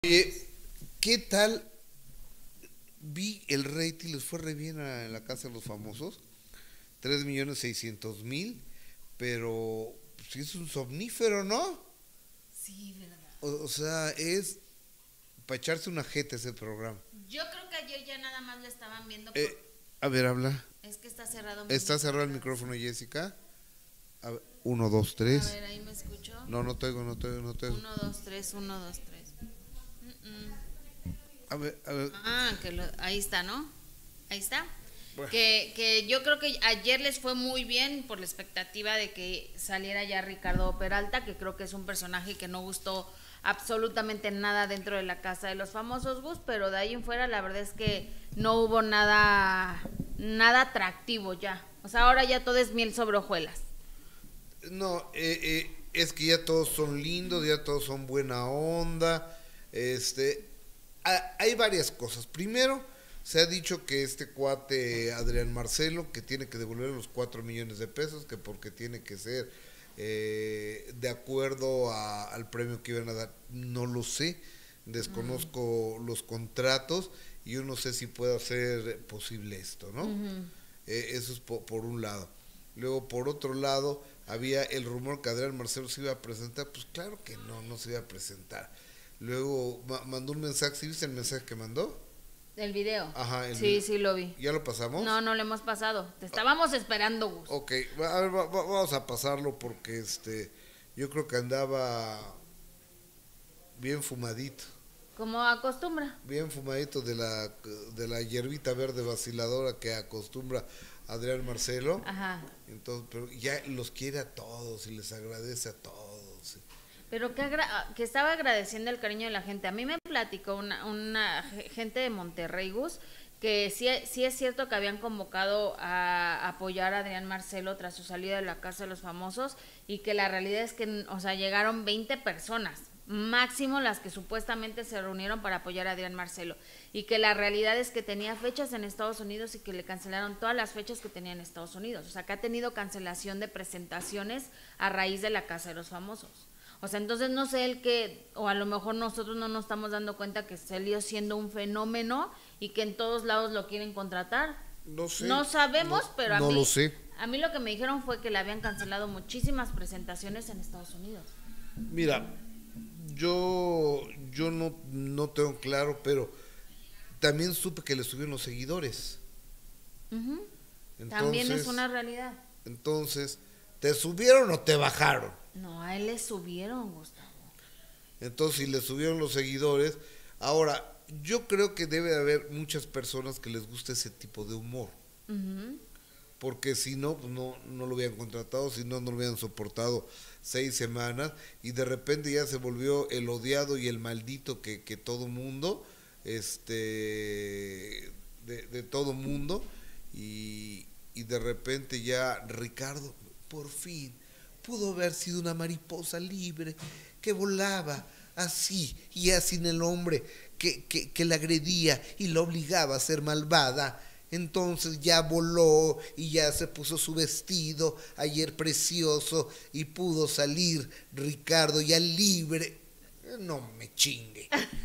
¿Qué tal? Vi el rating, les fue re bien a la Casa de los Famosos, 3.600.000, pero sí es un somnífero, ¿no? Sí, verdad. O sea, es para echarse una jeta ese programa. Yo creo que ayer ya nada más lo estaban viendo Eh, a ver, habla. Es que está cerrado mi ¿Está cerrado el otra vez. micrófono, Jessica? A ver, uno, dos, A tres. ver, ahí me escucho. No, no te oigo, no te oigo, no te oigo. Uno, dos, tres, uno, dos, tres. A ver. Ahí está, ¿no? Ahí está. Bueno, Que yo creo que ayer les fue muy bien por la expectativa de que saliera ya Ricardo Peralta, que creo que es un personaje que no gustó absolutamente nada dentro de la Casa de los Famosos, Gus, pero de ahí en fuera la verdad es que no hubo nada atractivo ya. O sea, ahora ya todo es miel sobre hojuelas. no, es que ya todos son lindos, ya todos son buena onda. Hay varias cosas. Primero, se ha dicho que este cuate Adrián Marcelo, que tiene que devolver los 4 millones de pesos, que porque tiene que ser de acuerdo al premio que iban a dar, no lo sé, desconozco los contratos y yo no sé si pueda ser posible esto, ¿no? Eso es por un lado. Luego, por otro lado, había el rumor que Adrián Marcelo se iba a presentar. Pues claro que no, no se iba a presentar. Luego mandó un mensaje. ¿Sí viste el mensaje que mandó? ¿El video? Ajá, el Sí, video. sí lo vi. ¿Ya lo pasamos? No, no lo hemos pasado. Te estábamos esperando, Gus. Ok, a ver, vamos a pasarlo porque yo creo que andaba bien fumadito. Como acostumbra. Bien fumadito de la hierbita verde vaciladora que acostumbra Adrián Marcelo. Ajá. Entonces, pero ya los quiere a todos y les agradece a todos. Pero que estaba agradeciendo el cariño de la gente. A mí me platicó una gente de Monterrey, Gus, que sí es cierto que habían convocado a apoyar a Adrián Marcelo tras su salida de la Casa de los Famosos y que la realidad es que, o sea, llegaron 20 personas, máximo las que supuestamente se reunieron para apoyar a Adrián Marcelo, y que la realidad es que tenía fechas en Estados Unidos y que le cancelaron todas las fechas que tenía en Estados Unidos. O sea, que ha tenido cancelación de presentaciones a raíz de la Casa de los Famosos. O sea, entonces no sé o a lo mejor nosotros no nos estamos dando cuenta que salió siendo un fenómeno y que en todos lados lo quieren contratar. No sé. No sabemos, No, pero no lo sé. a mí lo que me dijeron fue que le habían cancelado muchísimas presentaciones en Estados Unidos. Mira, yo no tengo claro, pero también supe que le subieron los seguidores. Uh-huh. Entonces, También es una realidad. Entonces, ¿te subieron o te bajaron? No, a él le subieron, Gustavo. Entonces, si le subieron los seguidores, ahora, yo creo que debe haber muchas personas que les guste ese tipo de humor. Uh-huh. Porque si no, pues no lo hubieran contratado, si no lo hubieran soportado 6 semanas y de repente ya se volvió el odiado y el maldito que todo mundo, de todo mundo y de repente ya Ricardo, por fin, pudo haber sido una mariposa libre que volaba así y así en el hombre que la agredía y la obligaba a ser malvada. Entonces ya voló y ya se puso su vestido ayer precioso y pudo salir Ricardo ya libre. No me chingue.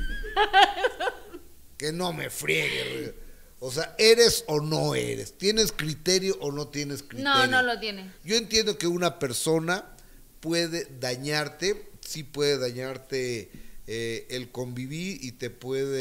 Que no me friegue. O sea, ¿eres o no eres? ¿Tienes criterio o no tienes criterio? No, no lo tiene. Yo entiendo que una persona puede dañarte, sí puede dañarte el convivir y te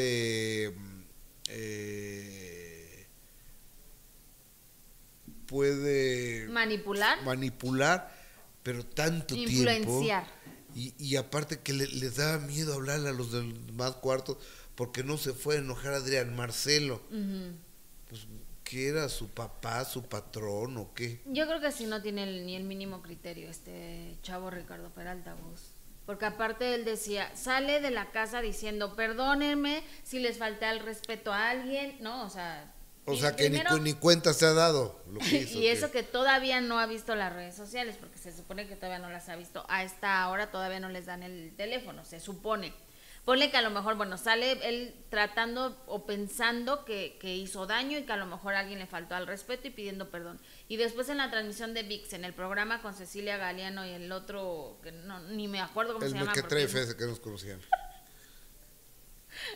puede manipular, pero tanto influenciar. Tiempo y aparte que les daba miedo hablarle a los del más cuartos porque no se fue a enojar a Adrián Marcelo. Uh-huh. Pues, ¿qué era? ¿Su papá, su patrón o qué? Yo creo que sí no tiene ni el mínimo criterio este chavo Ricardo Peralta, vos. Porque aparte él decía, sale de la casa diciendo, perdónenme si les falté al respeto a alguien, ¿no? O sea que primero, ni cuenta se ha dado lo que hizo. y eso que todavía no ha visto las redes sociales, porque se supone que todavía no las ha visto. A esta hora todavía no les dan el teléfono, se supone. Ponle que a lo mejor, bueno, sale él tratando o pensando que hizo daño y que a lo mejor a alguien le faltó al respeto y pidiendo perdón. Y después en la transmisión de VIX, en el programa con Cecilia Galeano y el otro, que no, ni me acuerdo cómo se llama. El mequetrefe ese que nos conocían.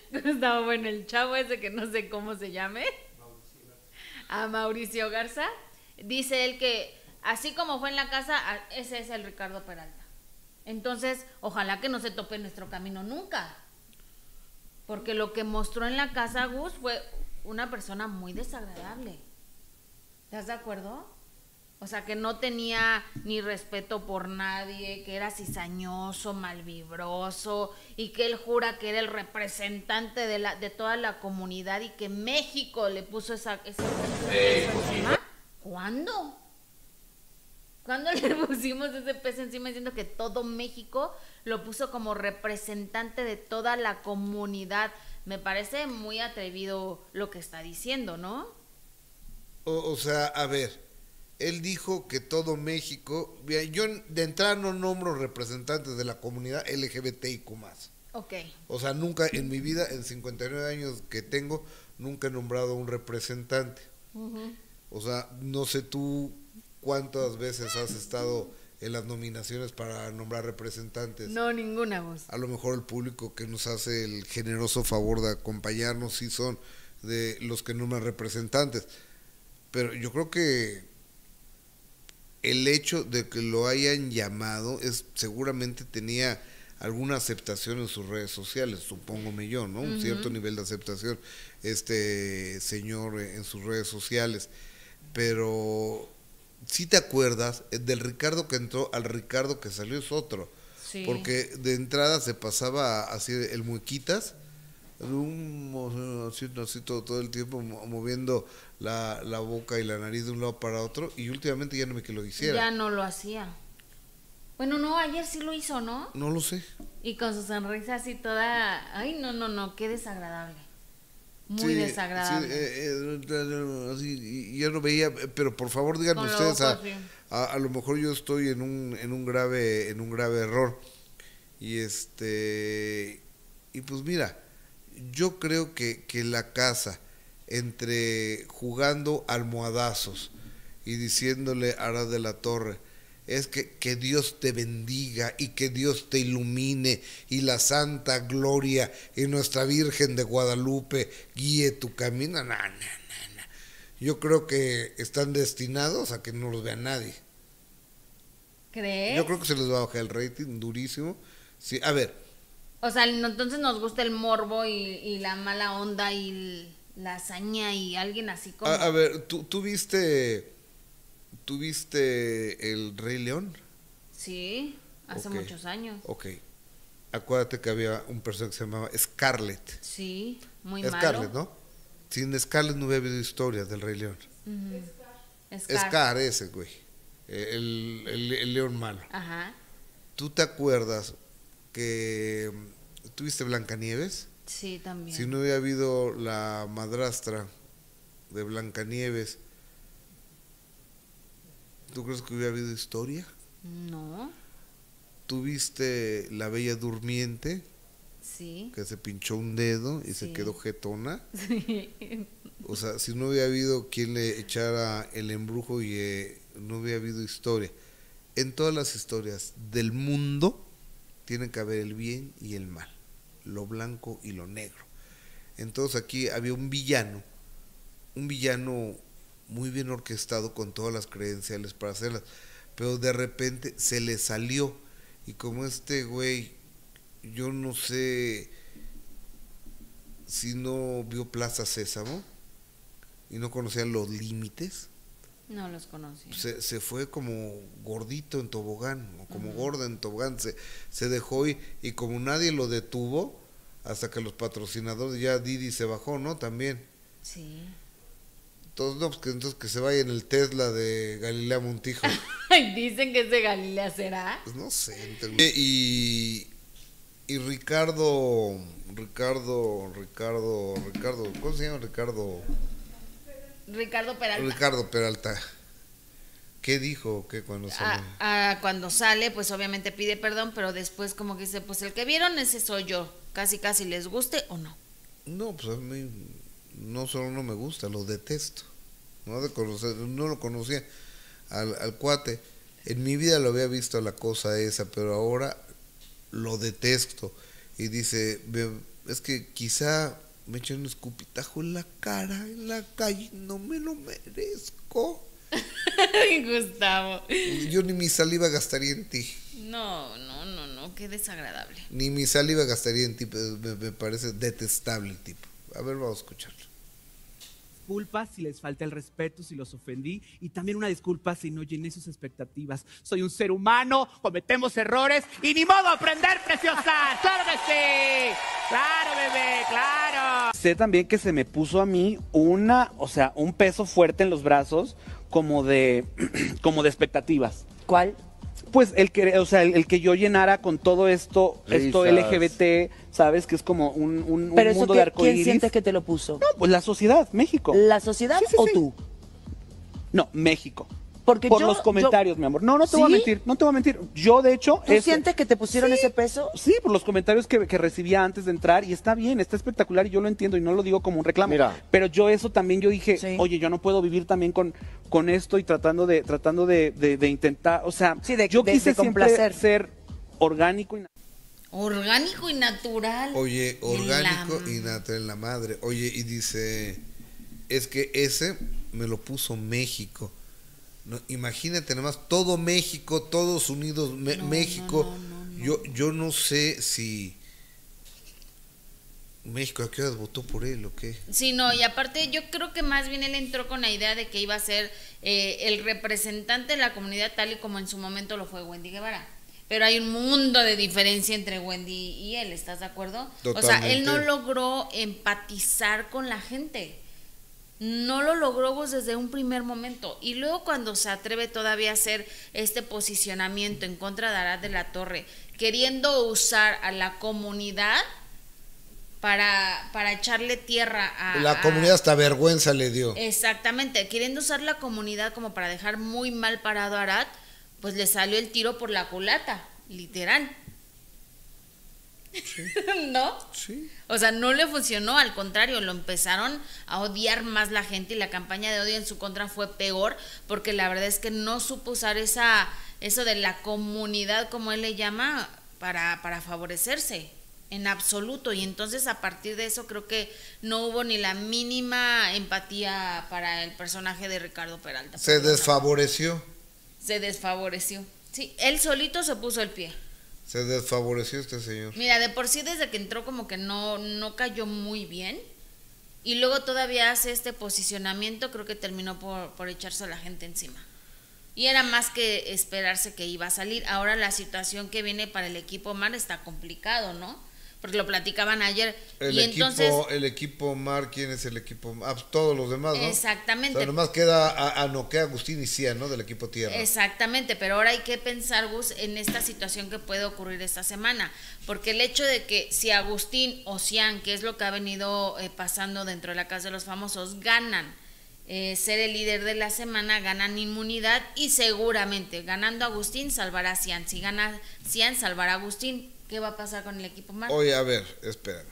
Gustavo, bueno, el chavo ese que no sé cómo se llame, a Mauricio Garza, dice él que así como fue en la casa, ese es el Ricardo Peralta. Entonces, ojalá que no se tope nuestro camino nunca. Porque lo que mostró en la casa Gus fue una persona muy desagradable. ¿Estás de acuerdo? O sea, que no tenía ni respeto por nadie, que era cizañoso, malvibroso, y que él jura que era el representante de toda la comunidad y que México le puso esa encima. ¿Cuándo? ¿Cuándo le pusimos ese peso encima diciendo que todo México lo puso como representante de toda la comunidad? Me parece muy atrevido lo que está diciendo, ¿no? O sea, a ver, él dijo que todo México, mira, yo de entrada no nombro representantes de la comunidad LGBTIQ+. Ok. O sea, nunca en mi vida, en 59 años que tengo, nunca he nombrado un representante. O sea, no sé tú cuántas veces has estado en las nominaciones para nombrar representantes. No, ninguna voz. A lo mejor el público que nos hace el generoso favor de acompañarnos sí son de los que nombran representantes. Pero yo creo que el hecho de que lo hayan llamado es seguramente tenía alguna aceptación en sus redes sociales, supóngome yo, ¿no? Un cierto nivel de aceptación este señor en sus redes sociales. Pero si te acuerdas del Ricardo que entró al Ricardo que salió es otro. Sí. Porque de entrada se pasaba así el muequitas, así todo el tiempo moviendo la boca y la nariz de un lado para otro, y últimamente ya no me que lo hiciera. Ya no lo hacía. Bueno, no, ayer sí lo hizo, ¿no? No lo sé. Y con su sonrisa así toda... Ay, no, qué desagradable. Muy Sí, desagradable. Sí, así, y ya no veía, pero por favor díganme Con ustedes, ojos, sí. a lo mejor yo estoy en un grave error. Y y pues mira, yo creo que la casa, entre jugando almohadazos y diciéndole a Ara de la Torre, es que Dios te bendiga y que Dios te ilumine y la santa gloria y nuestra Virgen de Guadalupe guíe tu camino. No. Yo creo que están destinados a que no los vea nadie. ¿Crees? Yo creo que se les va a bajar el rating durísimo. Sí, a ver. O sea, entonces nos gusta el morbo y la mala onda y la hazaña y alguien así como... A ver, ¿tú viste el Rey León? Sí, hace Okay. muchos años. Ok. Acuérdate que había un personaje que se llamaba Scarlett. Sí, muy Scarlett, malo. ¿no? Sin Scarlett no hubiera habido historias del Rey León. Scar. Scar ese, güey. El león malo. Ajá. ¿Tú te acuerdas que tuviste Blancanieves? Sí, también. Si no hubiera habido la madrastra de Blancanieves, ¿tú crees que hubiera habido historia? No. ¿Tuviste la Bella Durmiente, Sí. que se pinchó un dedo y se Sí. quedó jetona? Sí. O sea, si no hubiera habido quien le echara el embrujo y no hubiera habido historia. En todas las historias del mundo tiene que haber el bien y el mal, lo blanco y lo negro. Entonces aquí había un villano muy bien orquestado con todas las credenciales para hacerlas, pero de repente se le salió, y como este güey, yo no sé si no vio Plaza Sésamo y no conocía los límites, No los conocí. se fue como gordito en tobogán, o como gorda en tobogán, se dejó y como nadie lo detuvo, hasta que los patrocinadores, ya Didi se bajó, ¿no? También. Sí. Entonces, no, pues entonces que se vaya en el Tesla de Galilea Montijo. Dicen que es de Galilea, ¿será? Pues no sé. Y Ricardo, ¿cómo se llama Ricardo? Ricardo Peralta. Ricardo Peralta. ¿Qué dijo? ¿Qué cuando salió? Cuando sale, pues obviamente pide perdón, pero después como que dice, pues el que vieron ese soy yo. Casi les guste o no. No, pues a mí no solo no me gusta, lo detesto. No lo conocía al cuate. En mi vida lo había visto la cosa esa, pero ahora lo detesto. Y dice, es que quizá me echen un escupitajo en la cara, en la calle, no me lo merezco. Gustavo. Yo ni mi saliva gastaría en ti. No, qué desagradable. Ni mi saliva gastaría en ti, me parece detestable el tipo. A ver, vamos a escucharlo. Disculpas si les falta el respeto, si los ofendí, y también una disculpa si no llené sus expectativas. Soy un ser humano, cometemos errores y ni modo aprender, preciosa. ¡Claro que sí! ¡Claro, bebé! ¡Claro! Sé también que se me puso a mí un peso fuerte en los brazos como de expectativas. ¿Cuál? Pues el que yo llenara con todo esto LGBT, ¿sabes? Que es como un Pero mundo eso de arcoíris. ¿quién sientes que te lo puso? No, pues la sociedad, México. ¿La sociedad o sí. tú? No, México. Porque por los comentarios, mi amor. No te voy a mentir, no te voy a mentir. Yo, de hecho... ¿Tú sientes que te pusieron ese peso? Sí, por los comentarios que recibía antes de entrar, y está bien, está espectacular, y yo lo entiendo, y no lo digo como un reclamo. Mira. Pero yo eso también, yo dije, oye, yo no puedo vivir también con esto, y tratando de intentar, o sea, yo quise siempre ser orgánico y... Orgánico y natural. Oye, orgánico y natural en la madre. Oye, y dice, es que ese me lo puso México. No, imagínate nomás, todo México, todos unidos, México. Yo no sé si México a qué horas votó por él o qué. Sí, no, y aparte yo creo que más bien él entró con la idea de que iba a ser el representante de la comunidad tal y como en su momento lo fue Wendy Guevara. Pero hay un mundo de diferencia entre Wendy y él, ¿estás de acuerdo? Totalmente. O sea, él no logró empatizar con la gente. No lo logró pues, desde un primer momento. Y luego cuando se atreve todavía a hacer este posicionamiento en contra de Arad de la Torre, queriendo usar a la comunidad para echarle tierra a... La comunidad hasta vergüenza le dio. Exactamente, queriendo usar la comunidad como para dejar muy mal parado a Arad, pues le salió el tiro por la culata, literal. Sí. ¿No? Sí. O sea, no le funcionó, al contrario, lo empezaron a odiar más la gente y la campaña de odio en su contra fue peor, porque la verdad es que no supo usar eso de la comunidad, como él le llama, para favorecerse, en absoluto. Y entonces a partir de eso creo que no hubo ni la mínima empatía para el personaje de Ricardo Peralta. Se desfavoreció. Se desfavoreció. Sí, él solito se puso el pie. Se desfavoreció este señor. Mira, de por sí desde que entró como que no cayó muy bien. Y luego todavía hace este posicionamiento, creo que terminó por echarse a la gente encima. Y era más que esperarse que iba a salir. Ahora la situación que viene para el equipo Mar está complicado, ¿no? Porque lo platicaban ayer. El equipo Mar, ¿quién es el equipo Mar? Pues todos los demás, ¿no? Exactamente. O sea, nomás queda Anoquea, Agustín y Cian, ¿no? Del equipo Tierra. Exactamente, pero ahora hay que pensar, Gus, en esta situación que puede ocurrir esta semana. Porque el hecho de que si Agustín o Cian, que es lo que ha venido pasando dentro de la Casa de los Famosos, ganan ser el líder de la semana, ganan inmunidad y seguramente ganando Agustín salvará a Cian. Si gana Cian, salvará a Agustín. ¿Qué va a pasar con el equipo Mar? Oye, a ver, espérame.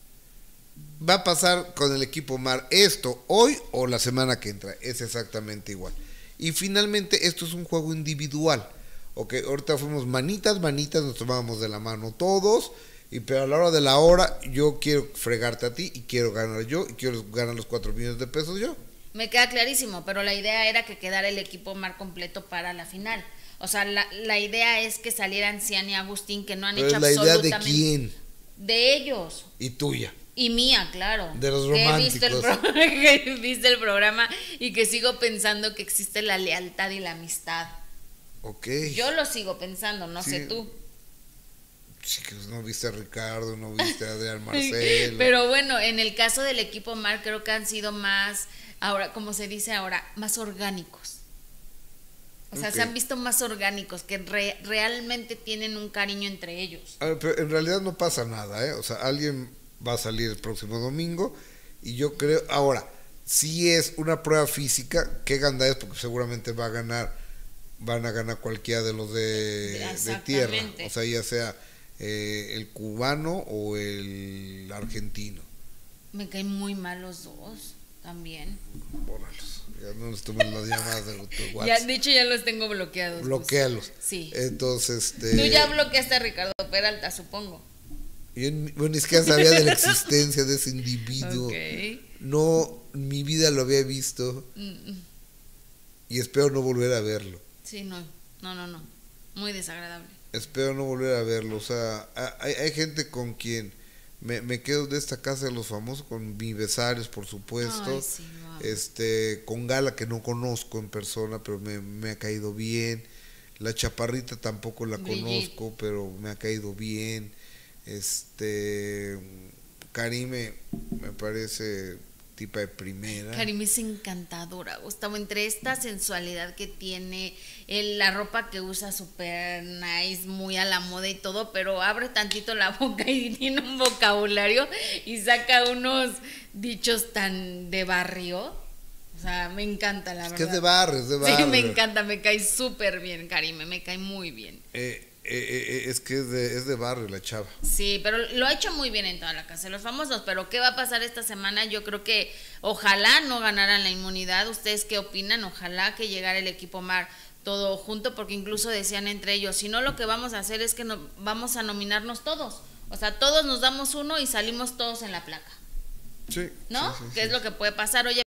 Va a pasar con el equipo Mar esto hoy o la semana que entra. Es exactamente igual. Y finalmente esto es un juego individual. Ok, ahorita fuimos manitas, nos tomábamos de la mano todos. Pero a la hora de la hora yo quiero fregarte a ti y quiero ganar yo y quiero ganar los 4 millones de pesos yo. Me queda clarísimo, pero la idea era que quedara el equipo Mar completo para la final. O sea, la idea es que salieran Cian y Agustín, que no han hecho absolutamente... ¿La idea de quién? De ellos. Y tuya. Y mía, claro. De los románticos. Que viste el programa y que sigo pensando que existe la lealtad y la amistad. Ok. Yo lo sigo pensando, no sé tú. Sí, que no viste a Ricardo, no viste a Adrián Marcelo. Pero bueno, en el caso del equipo Mar creo que han sido más, ahora, como se dice ahora, más orgánicos. O sea, se han visto más orgánicos, que realmente tienen un cariño entre ellos. A ver, pero en realidad no pasa nada, ¿eh? O sea, alguien va a salir el próximo domingo y yo creo, ahora, si es una prueba física, qué ganda es, porque seguramente van a ganar cualquiera de los de tierra, o sea, ya sea el cubano o el argentino. Me caen muy mal los dos también. Bórralos. Ya no les tomen las llamadas de WhatsApp. Ya, de hecho ya los tengo bloqueados. Bloquéalos. Sí. Entonces, Tú ya bloqueaste a Ricardo Peralta, supongo. Bueno, es que ya sabía de la existencia de ese individuo. Ok. No, en mi vida lo había visto. Y espero no volver a verlo. Sí, no. Muy desagradable. Espero no volver a verlo. O sea, hay gente con quien me quedo de esta casa de los famosos, con mi Besares, por supuesto. Ay, sí, wow. Con Gala, que no conozco en persona, pero me ha caído bien. La Chaparrita tampoco la Brigitte. conozco, pero me ha caído bien. Karime me parece tipa de primera. Karim es encantadora, Gustavo, entre esta sensualidad que tiene, la ropa que usa super nice, muy a la moda y todo, pero abre tantito la boca y tiene un vocabulario y saca unos dichos tan de barrio. O sea, me encanta, la verdad. Que es de barrio, es de barrio. Sí, me encanta, me cae súper bien, Karime, me cae muy bien. Es que es de barrio la chava. Sí, pero lo ha hecho muy bien en toda la casa de los famosos. Pero ¿qué va a pasar esta semana? Yo creo que ojalá no ganaran la inmunidad. ¿Ustedes qué opinan? Ojalá que llegara el equipo Mar todo junto, porque incluso decían entre ellos, si no, lo que vamos a hacer es que vamos a nominarnos todos. O sea, todos nos damos uno y salimos todos en la placa. Sí. ¿No? Sí, ¿Qué es lo que puede pasar? Oye,